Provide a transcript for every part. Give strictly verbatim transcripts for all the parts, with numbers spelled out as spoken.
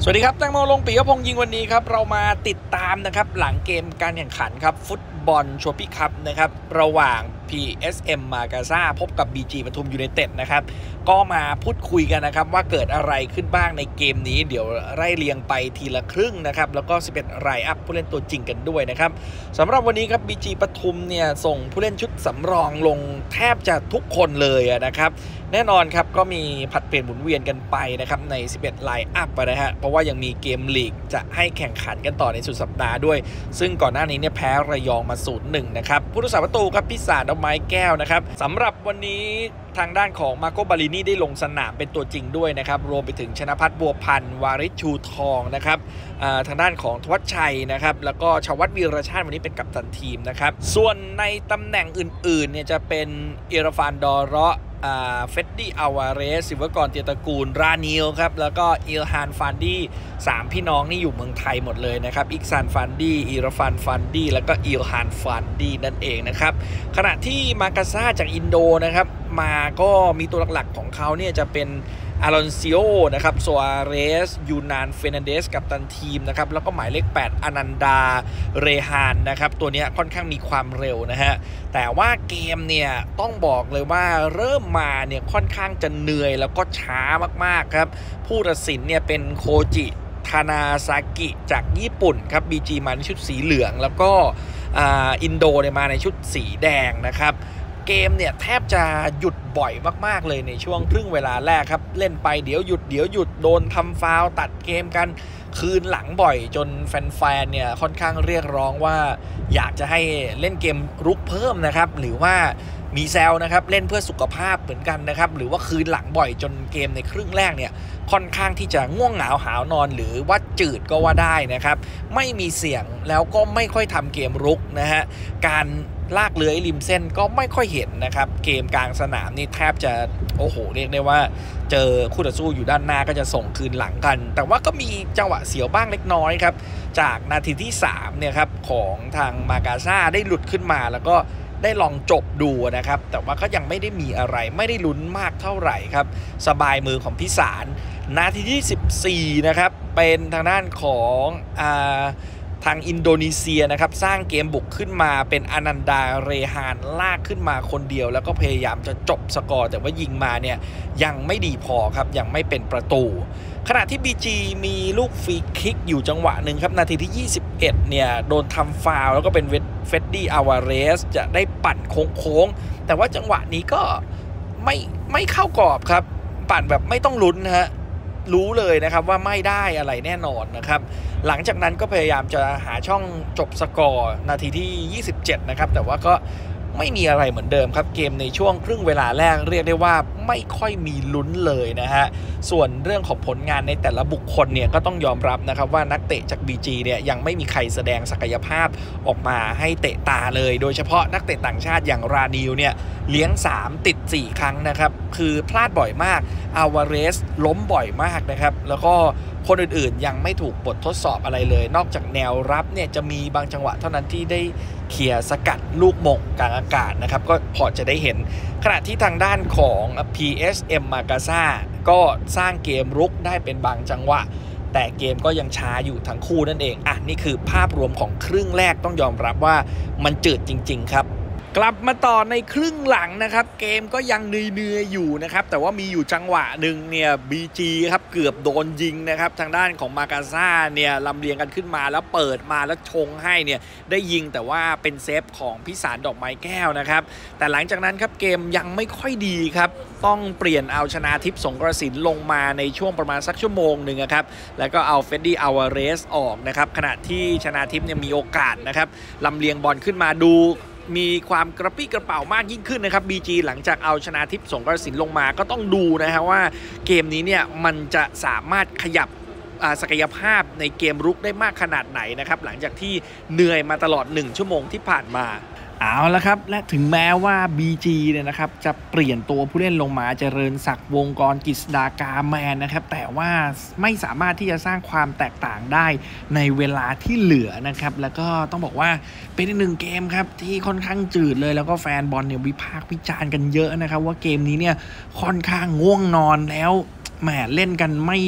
สวัสดีครับแตงโมลงปิยพงษ์ยิงวันนี้ครับเรามาติดตามนะครับหลังเกมการแข่งขันครับฟุตบอลโชปี้คัพนะครับระหว่าง พี เอส เอ็ม มากาซาพบกับ บี จี ปทุมยูไนเต็ดนะครับก็มาพูดคุยกันนะครับว่าเกิดอะไรขึ้นบ้างในเกมนี้เดี๋ยวไล่เรียงไปทีละครึ่งนะครับแล้วก็สิบเอ็ดรายอัพผู้เล่นตัวจริงกันด้วยนะครับสำหรับวันนี้ครับ บี จี ปทุมเนี่ยส่งผู้เล่นชุดสำรองลงแทบจะทุกคนเลยนะครับแน่นอนครับก็มีผัดเปลี่ยนหมุนเวียนกันไปนะครับในสิบเอ็ดไลน์อัพนะฮะเพราะว่ายังมีเกมลีกจะให้แข่งขันกันต่อในสุดสัปดาห์ด้วยซึ่งก่อนหน้านี้เนี่ยแพ้ระยองมา ศูนย์หนึ่ง นะครับผู้รักษาประตูครับพิศาจดอกไม้แก้วนะครับสำหรับวันนี้ทางด้านของมาโกบาลินีได้ลงสนามเป็นตัวจริงด้วยนะครับรวมไปถึงชนภัทรบัวพันธ์วาริชชูทองนะครับทางด้านของทวัชชัยนะครับแล้วก็ชวัฒน์วีรชาติวันนี้เป็นกัปตันทีมนะครับส่วนในตำแหน่งอื่นๆเนี่ยจะเป็นอิราฟานดอร์เฟดดี้อาวาเรสศิวกรเตียตระกูลรานิลครับแล้วก็อิลฮานฟันดี้สามพี่น้องนี่อยู่เมืองไทยหมดเลยนะครับอิกซานฟันดี้อิราฟานฟันดี้แล้วก็อิลฮานฟันดี้นั่นเองนะครับขณะที่มากาซาจากอินโดนะครับมาก็มีตัวหลักๆของเขาเนี่ยจะเป็นอารอนซิโอนะครับโซอาเรสยูนานเฟรนันเดสกับตันทีมนะครับแล้วก็หมายเลขแปดอนันดาเรฮานนะครับตัวนี้ค่อนข้างมีความเร็วนะฮะแต่ว่าเกมเนี่ยต้องบอกเลยว่าเริ่มมาเนี่ยค่อนข้างจะเหนื่อยแล้วก็ช้ามากๆครับผู้ตัดสินเนี่ยเป็นโคจิทานาซากิจากญี่ปุ่นครับ บี จี มาในชุดสีเหลืองแล้วก็อินโดเนี่ยมาในชุดสีแดงนะครับเกมเนี่ยแทบจะหยุดบ่อยมากๆเลยในช่วงครึ่งเวลาแรกครับเล่นไปเดี๋ยวหยุดเดี๋ยวหยุดโดนทำฟาวล์ตัดเกมกันคืนหลังบ่อยจนแฟนๆเนี่ยค่อนข้างเรียกร้องว่าอยากจะให้เล่นเกมรุกเพิ่มนะครับหรือว่ามีแซวนะครับเล่นเพื่อสุขภาพเหมือนกันนะครับหรือว่าคืนหลังบ่อยจนเกมในครึ่งแรกเนี่ยค่อนข้างที่จะง่วงเหงาหาวนอนหรือว่าจืดก็ว่าได้นะครับไม่มีเสียงแล้วก็ไม่ค่อยทำเกมรุกนะฮะการลากเลื้อยริมเส้นก็ไม่ค่อยเห็นนะครับเกมกลางสนามนี่แทบจะโอ้โหเรียกได้ว่าเจอคู่ต่อสู้อยู่ด้านหน้าก็จะส่งคืนหลังกันแต่ว่าก็มีจังหวะเสียวบ้างเล็กน้อยครับจากนาทีที่สามเนี่ยครับของทางมากาซาได้หลุดขึ้นมาแล้วก็ได้ลองจบดูนะครับแต่ว่าก็ยังไม่ได้มีอะไรไม่ได้ลุ้นมากเท่าไหร่ครับสบายมือของพิสารนาทีที่สิบสี่นะครับเป็นทางด้านของอ่าทางอินโดนีเซียนะครับสร้างเกมบุกขึ้นมาเป็นอนันดาเรฮานลากขึ้นมาคนเดียวแล้วก็พยายามจะจบสกอร์แต่ว่ายิงมาเนี่ยยังไม่ดีพอครับยังไม่เป็นประตูขณะที่ บี จี มีลูกฟรีคิกอยู่จังหวะหนึ่งครับนาทีที่ยี่สิบเอ็ดเนี่ยโดนทำฟาวล์แล้วก็เป็นเฟดดี้อาวาเรสจะได้ปั่นโค้งๆแต่ว่าจังหวะนี้ก็ไม่ไม่เข้ากรอบครับปั่นแบบไม่ต้องลุ้นนะฮะรู้เลยนะครับว่าไม่ได้อะไรแน่นอนนะครับหลังจากนั้นก็พยายามจะหาช่องจบสกอร์นาทีที่ยี่สิบเจ็ดนะครับแต่ว่าก็ไม่มีอะไรเหมือนเดิมครับเกมในช่วงครึ่งเวลาแรกเรียกได้ว่าไม่ค่อยมีลุ้นเลยนะฮะส่วนเรื่องของผลงานในแต่ละบุคคลเนี่ยก็ต้องยอมรับนะครับว่านักเตะจาก บี จี เนี่ยยังไม่มีใครแสดงศักยภาพออกมาให้เตะตาเลยโดยเฉพาะนักเตะต่างชาติอย่างรานิลเนี่ยเลี้ยงสามติดสี่ครั้งนะครับคือพลาดบ่อยมากอาวาเรสล้มบ่อยมากนะครับแล้วก็คนอื่นๆยังไม่ถูกบททดสอบอะไรเลยนอกจากแนวรับเนี่ยจะมีบางจังหวะเท่านั้นที่ได้เคลียร์สกัดลูกมงกลางอากาศนะครับก็พอจะได้เห็นขณะที่ทางด้านของ พี เอส เอ็ม มากาซาก็สร้างเกมรุกได้เป็นบางจังหวะแต่เกมก็ยังช้าอยู่ทั้งคู่นั่นเองอ่ะนี่คือภาพรวมของครึ่งแรกต้องยอมรับว่ามันจืดจริงๆครับกลับมาต่อในครึ่งหลังนะครับเกมก็ยังเนื่อยๆอยู่นะครับแต่ว่ามีอยู่จังหวะหนึ่งเนี่ย บี จี ครับเกือบโดนยิงนะครับทางด้านของมากาซาเนี่ยลำเลียงกันขึ้นมาแล้วเปิดมาแล้วชงให้เนี่ยได้ยิงแต่ว่าเป็นเซฟของพิสารดอกไม้แก้วนะครับแต่หลังจากนั้นครับเกมยังไม่ค่อยดีครับต้องเปลี่ยนเอาชนาทิพย์สงกรสินลงมาในช่วงประมาณสักชั่วโมงหนึ่งครับแล้วก็เอาเฟดดี้อาวาเรสออกนะครับขณะที่ชนาทิพย์เนี่ยมีโอกาสนะครับลำเลียงบอลขึ้นมาดูมีความกระปี้กระเป๋ามากยิ่งขึ้นนะครับ บี จี หลังจากเอาชนาทิพย์สงกรสินลงมาก็ต้องดูนะฮะว่าเกมนี้เนี่ยมันจะสามารถขยับศักยภาพในเกมรุกได้มากขนาดไหนนะครับหลังจากที่เหนื่อยมาตลอดหนึ่งชั่วโมงที่ผ่านมาเอาละครับและถึงแม้ว่า บี จี เนี่ยนะครับจะเปลี่ยนตัวผู้เล่นลงมาเจริญศักดิ์วงกรกฤษดากาแมนนะครับแต่ว่าไม่สามารถที่จะสร้างความแตกต่างได้ในเวลาที่เหลือนะครับแล้วก็ต้องบอกว่าเป็นอีกหนึ่งเกมครับที่ค่อนข้างจืดเลยแล้วก็แฟนบอลเนี่ยวิพากษ์วิจารณ์กันเยอะนะครับว่าเกมนี้เนี่ยค่อนข้างง่วงนอนแล้ว แหมเล่นกันไม่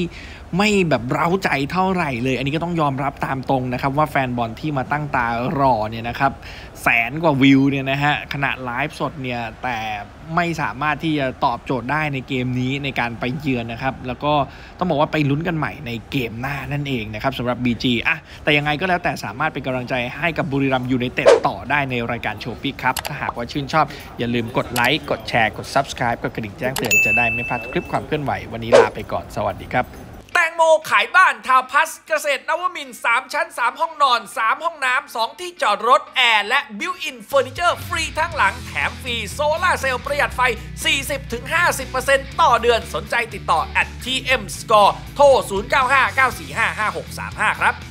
ไม่แบบเร้าใจเท่าไหร่เลยอันนี้ก็ต้องยอมรับตามตรงนะครับว่าแฟนบอลที่มาตั้งตารอเนี่ยนะครับแสนกว่าวิวเนี่ยนะฮะขณะไลฟ์สดเนี่ยแต่ไม่สามารถที่จะตอบโจทย์ได้ในเกมนี้ในการไปเยือนนะครับแล้วก็ต้องบอกว่าไปลุ้นกันใหม่ในเกมหน้านั่นเองนะครับสำหรับ บี จี อ่ะแต่ยังไงก็แล้วแต่สามารถเป็นกำลังใจให้กับบุรีรัมย์ยูไนเต็ดต่อได้ในรายการโชว์ปิกครับถ้าหากว่าชื่นชอบอย่าลืมกดไลค์กดแชร์กด ซับสไครบ์ กดกระดิ่งแจ้งเตือนจะได้ไม่พลาดคลิปความเคลื่อนไหววันนี้ลาไปก่อนสวัสดีครับแตงโมขายบ้านทาวน์พลัสเกษตรนวมินทร์สามชั้นสามห้องนอนสามห้องน้ำสองที่จอดรถแอร์และบิวอินเฟอร์นิเจอร์ฟรีทั้งหลังแถมฟรีโซล่าเซลล์ประหยัดไฟ สี่สิบถึงห้าสิบเปอร์เซ็นต์ ต่อเดือนสนใจติดต่อ แอท ที เอ็ม สกอร์ โทร ศูนย์ เก้า ห้า เก้า สี่ ห้า ห้า หก สาม ห้า ครับ